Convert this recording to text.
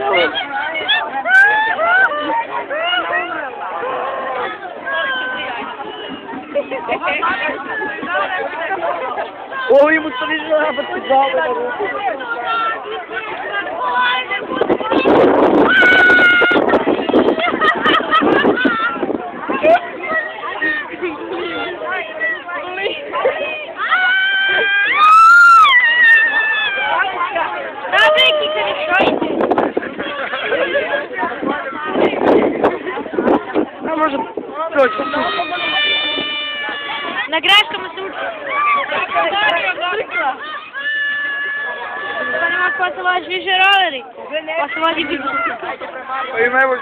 Ой, ему полежала подписала на руку. А может, точно. На грешкому сумку. Posso fazer vídeo.